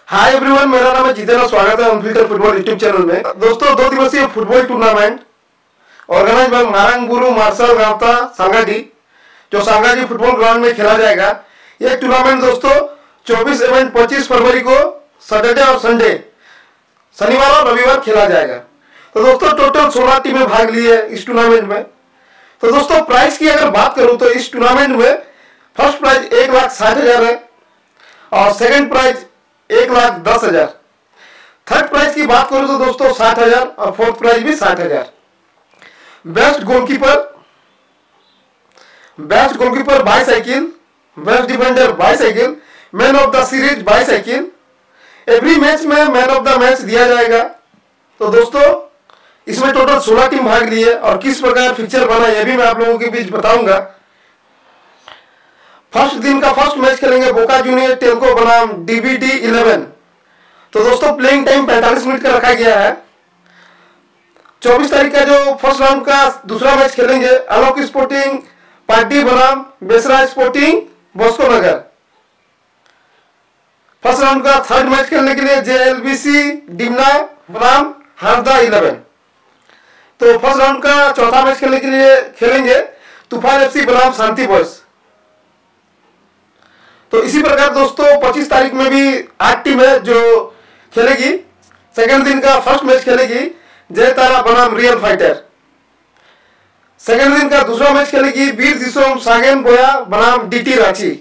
Hi everyone, मेरा नाम है जितेंद्र। स्वागत है अनफिल्टर फुटबॉल यूट्यूब चैनल में। दोस्तों, 2 दिवसीय football tournament organise by Marangburu marshal गांवता सांगाजी, जो सांगाजी फुटबॉल ग्राउंड में खेला जाएगा। ये टूर्नामेंट दोस्तों 24 एवं 25 फरवरी को सैटरडे और संडे, शनिवार और रविवार खेला जाएगा। तो दोस्तों टोटल 16 टीमें भाग ली है इस टूर्नामेंट में। तो दोस्तों प्राइस की अगर बात करूं तो इस टूर्नामेंट में फर्स्ट प्राइज 1,60,000 है और सेकंड प्राइज 1,10,000। थर्ड प्राइज की बात करूं तो दोस्तों 60,000 और फोर्थ प्राइज भी 60,000। Best goalkeeper bicycle, best defender bicycle, man of the series bicycle. Every match में मैन ऑफ द मैच दिया जाएगा। तो दोस्तों इसमें टोटल 16 टीम भाग ली है और किस प्रकार फिक्चर बना यह भी मैं आप लोगों के बीच बताऊंगा। फर्स्ट दिन का फर्स्ट मैच खेलेंगे बोका जूनियर टेल्को बनाम डीबीडी 11। तो दोस्तों प्लेइंग टाइम 45 मिनट का रखा गया है। 24 तारीख का जो फर्स्ट राउंड का दूसरा मैच खेलेंगे आलोक स्पोर्टिंग पार्टी बनाम Besra sporting Bosco Nagar. First round का थर्ड मैच खेलने के लिए जेएलबीसी डिमना बनाम हारदा 11। तो फर्स्ट राउंड का चौथा मैच खेलने के लिए खेलेंगे तूफान एफसी बनाम शांति बॉयज। तो इसी प्रकार दोस्तों 25 तारीख में भी 8 टीम है जो खेलेगी। सेकंड दिन का फर्स्ट मैच खेलेगी जय तारा बनाम रियल फाइटर। सेकंड दिन का दूसरा मैच खेलेगी वीर दिसोम सागेन बोया बनाम डीटी रांची।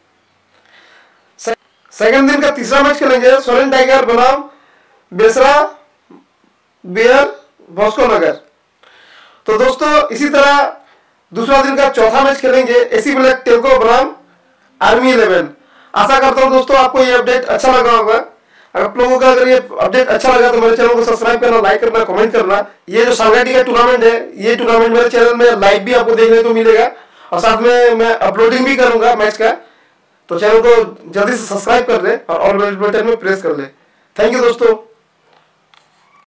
सेकंड दिन का तीसरा मैच खेलेंगे सोरेन टाइगर बनाम बेसरा बियर बॉस्को नगर। तो दोस्तों इसी तरह दूसरा दिन का चौथा मैच खेलेंगे एसी ब्लैक टेल्को बनाम आर्मी 11। आशा करता हूं दोस्तों आपको ये अपडेट अच्छा लगा होगा। आप लोगों का अगर ये अपडेट अच्छा लगा तो मेरे चैनल को सब्सक्राइब करना, लाइक करना, कमेंट करना। ये जो सांगाटी का टूर्नामेंट है, ये टूर्नामेंट मेरे चैनल में लाइव भी आपको देखने को मिलेगा और साथ में मैं अपलोडिंग भी करूंगा मैच का। तो चैनल को जल्दी से सब्सक्राइब कर ले और ऑल बेल बटन में प्रेस कर ले। थैंक यू दोस्तों।